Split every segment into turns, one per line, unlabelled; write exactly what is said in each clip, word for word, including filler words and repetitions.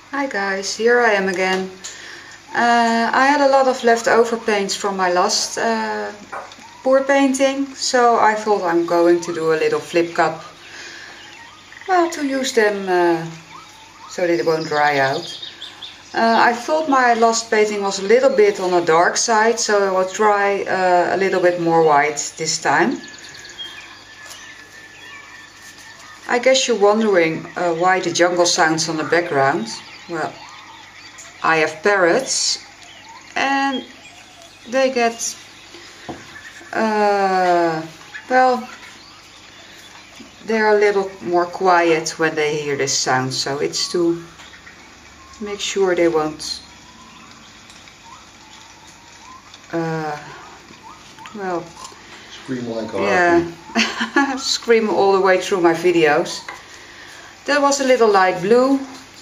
Hi guys, here I am again. Uh, I had a lot of leftover paints from my last uh, pour painting, so I thought I'm going to do a little flip cup. Well, to use them uh, so that they won't dry out. Uh, I thought my last painting was a little bit on the dark side, so I will try uh, a little bit more white this time. I guess you're wondering uh, why the jungle sounds on the background. Well, I have parrots and they get, uh, well, they're a little more quiet when they hear this sound, so it's to make sure they won't, uh, well,
scream like a
yeah, scream all the way through my videos. That was a little light blue.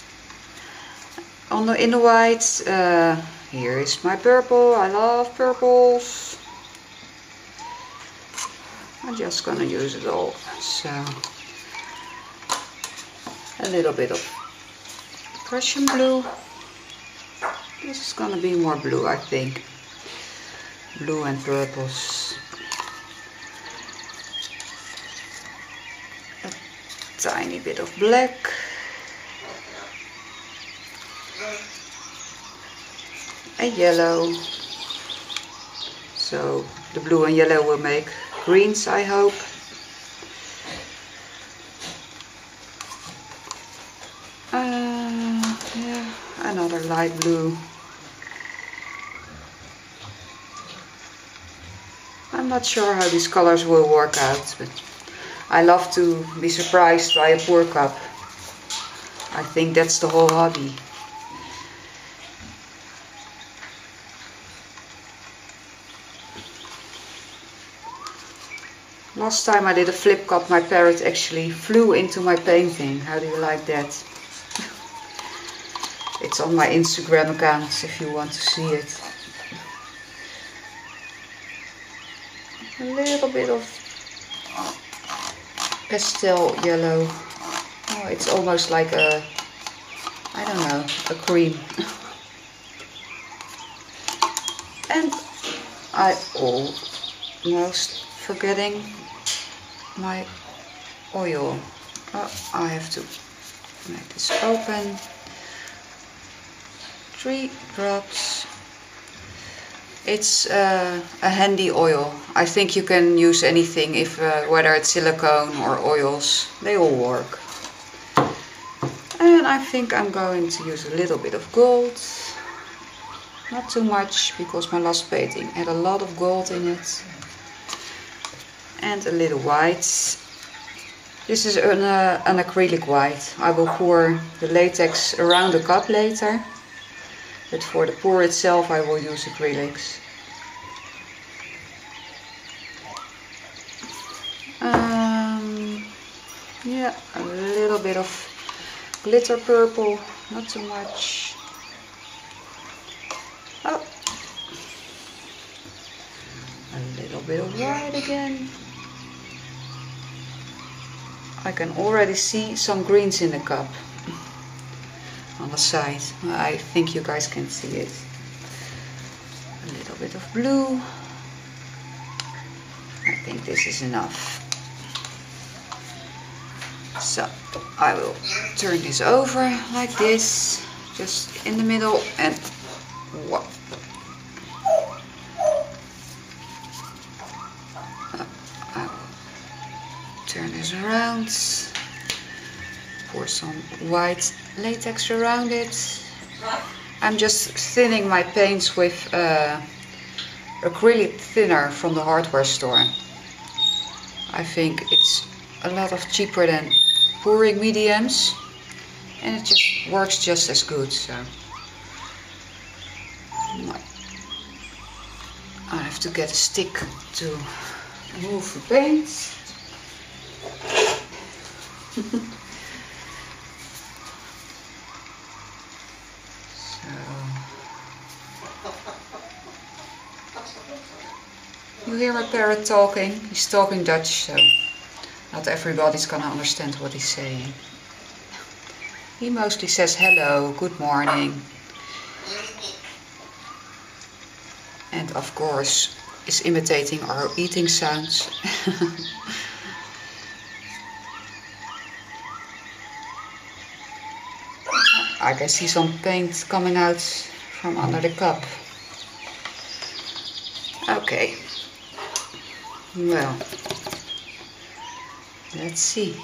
On the, in the white, uh, here is my purple. I love purples. I'm just gonna use it all. So, a little bit of Prussian blue. This is gonna be more blue, I think. Blue and purples. A tiny bit of black. A yellow, so the blue and yellow will make greens, I hope. Uh, yeah, another light blue. I'm not sure how these colors will work out, but I love to be surprised by a pour cup. I think that's the whole hobby. Last time I did a flip cup, my parrot actually flew into my painting. How do you like that? It's on my Instagram account if you want to see it. A little bit of pastel yellow. Oh, it's almost like a, I don't know, a cream. And I almost forgetting my oil. Oh, I have to make this open. Three drops. It's uh, a handy oil. I think you can use anything, if uh, whether it's silicone or oils, they all work. And I think I'm going to use a little bit of gold. Not too much, because my last painting had a lot of gold in it. And a little white. This is an, uh, an acrylic white. I will pour the latex around the cup later, but for the pour itself I will use acrylics. Um, yeah, a little bit of glitter purple, not too much. Oh, a little bit of white again. I can already see some greens in the cup on the side. I think you guys can see it. A little bit of blue. I think this is enough. So I will turn this over like this, just in the middle, and what? Turn this around, pour some white latex around it. I'm just thinning my paints with uh, acrylic thinner from the hardware store. I think it's a lot of cheaper than pouring mediums, and it just works just as good. So I have to get a stick to move the paint. So you hear my parrot talking. He's talking Dutch, so not everybody's gonna understand what he's saying. He mostly says hello, good morning. And of course is imitating our eating sounds. I can see some paint coming out from under the cup. Okay. Well, let's see.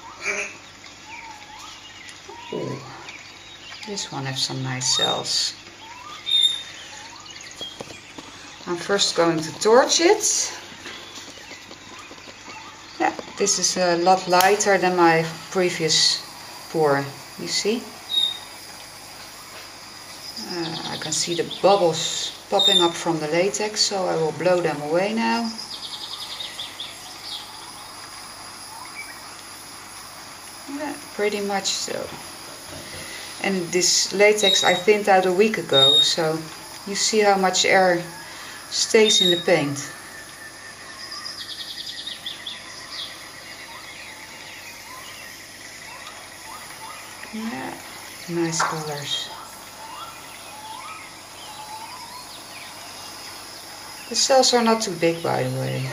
Ooh, this one has some nice cells. I'm first going to torch it. Yeah, this is a lot lighter than my previous pour, you see? Uh, I can see the bubbles popping up from the latex, so I will blow them away now. Yeah, pretty much so. And this latex I thinned out a week ago, so you see how much air stays in the paint. Yeah, nice colors. The cells are not too big, by the way.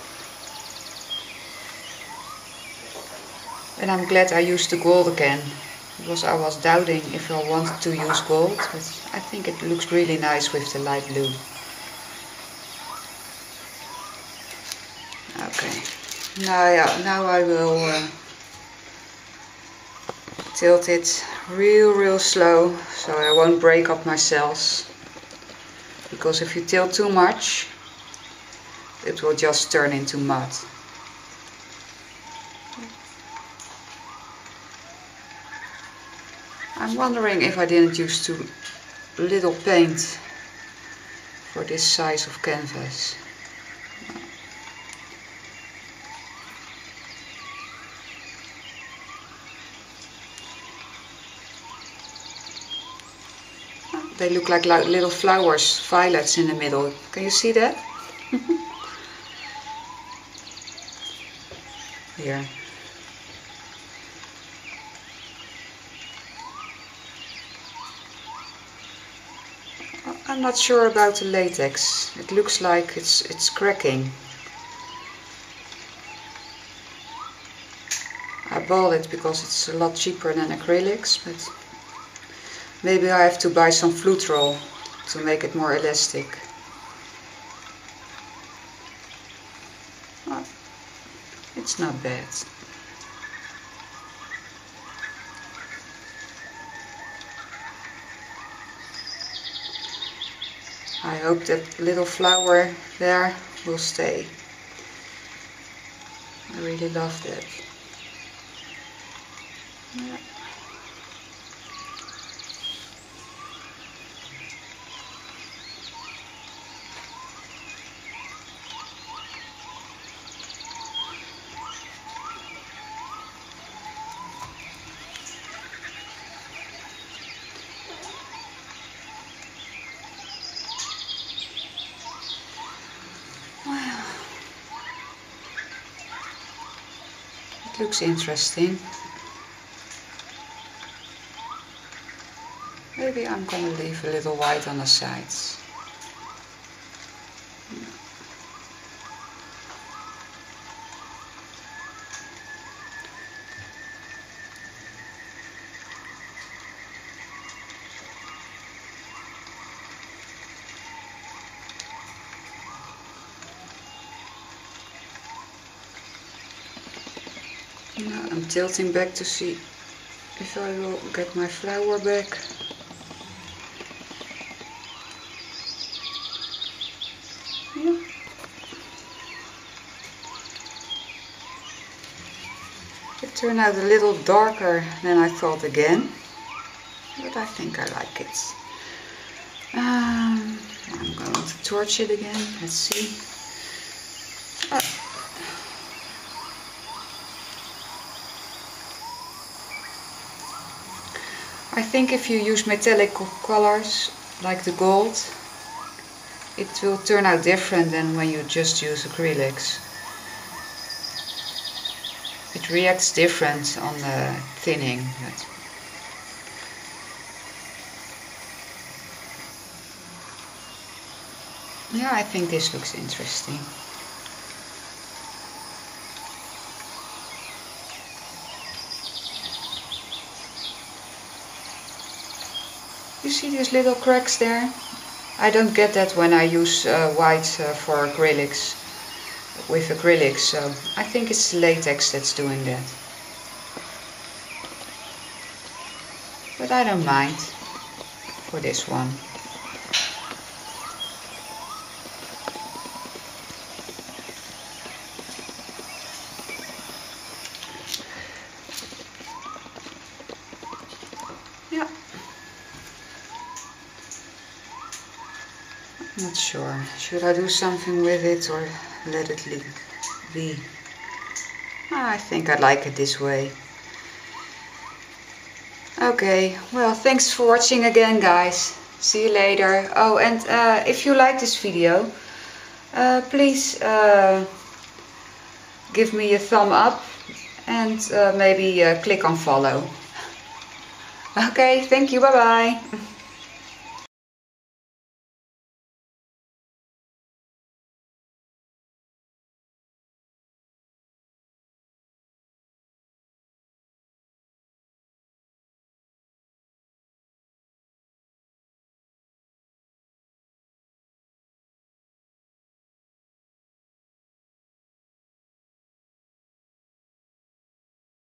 And I'm glad I used the gold again, because I was doubting if I wanted to use gold, but I think it looks really nice with the light blue. Okay, now, yeah, now I will uh, tilt it real, real slow, so I won't break up my cells. Because if you tilt too much, it will just turn into mud. I'm wondering if I didn't use too little paint for this size of canvas. They look like little flowers, violets in the middle. Can you see that? Here. I'm not sure about the latex. It looks like it's it's cracking. I bought it because it's a lot cheaper than acrylics, but maybe I have to buy some Flutrol to make it more elastic. Oh, it's not bad. I hope that little flower there will stay. I really love that. Yeah. It looks interesting. Maybe I'm going to leave a little white on the sides. Now I'm tilting back to see if I will get my flower back. Yeah. It turned out a little darker than I thought again, but I think I like it. Um, I'm going to torch it again. Let's see. Oh. I think if you use metallic colors like the gold, it will turn out different than when you just use acrylics. It reacts different on the thinning. But Yeah, I think this looks interesting. You see these little cracks there? I don't get that when I use uh, white uh, for acrylics, with acrylics, so I think it's latex that's doing that. But I don't mind for this one. Yeah. Not sure. Should I do something with it or let it be? I think I like it this way. Okay, well, thanks for watching again, guys. See you later. Oh, and uh, if you like this video, uh, please uh, give me a thumb up and uh, maybe uh, click on follow. Okay, thank you. Bye bye.